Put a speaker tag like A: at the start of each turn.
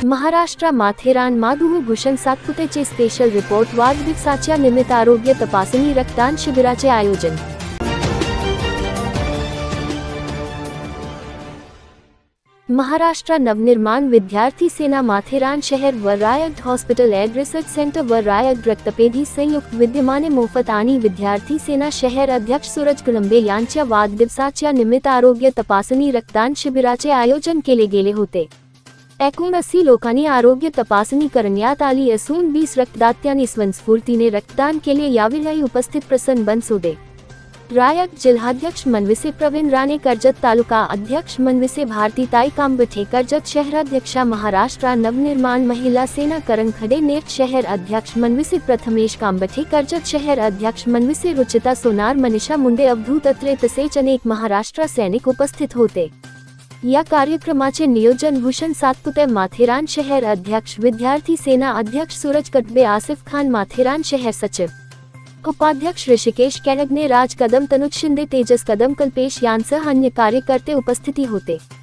A: महाराष्ट्र माथेरान माधुः भूषण सातपुतेचे special report वाढदिवसाच्या निमित्त आरोग्य तपासणी रक्तदान शिबिराचे आयोजन। महाराष्ट्र नवनिर्माण विद्यार्थी सेना माथेरान शहर व Raigad hospital and research centre व रायगड रक्तपेढी संयुक्त विद्यमाने मोफत आणि विद्यार्थी सेना शहर अध्यक्ष सूरज कुलंबे यांच्या वाढदिवसाच्या निमित्त आरोग्य तपासणी रक्तदान शिबिराचे आयोजन केले गेले होते। एकूण 80 लोकांनी आरोग्य तपासणी करण्यात आली असून 20 रक्तदात्यांनी स्वयंस्फूर्तीने रक्तदान केले। यावेळी उपस्थित प्रसन्न बनसोडे, रायगड जिल्हाध्यक्ष मनविसे प्रवीण राणे, कर्जत तालुका अध्यक्ष मनविसे भारतीताई कांबठे, कर्जत शहराध्यक्षा महाराष्ट्र नवनिर्माण महिला सेना करंखडे, नेट शहर अध्यक्ष मनविसे प्रथमेश कांबठे, कर्जत शहर अध्यक्ष मनविसे रुचिता सोनार, मनीषा मुंडे, अवधूत अत्रे तसेच अनेक महाराष्ट्र सैनिक उपस्थित होते। या कार्यक्रमाचे नियोजन भूषण सातपुते माथेरान शहर अध्यक्ष, विद्यार्थी सेना अध्यक्ष सूरज कटबे, आसिफ खान माथेरान शहर सचिव, उपाध्यक्ष ऋषिकेश केळगणे, राज कदम, तनुज शिंदे, तेजस कदम, कल्पेश यांसह अन्य कार्यकर्ते उपस्थिती होते।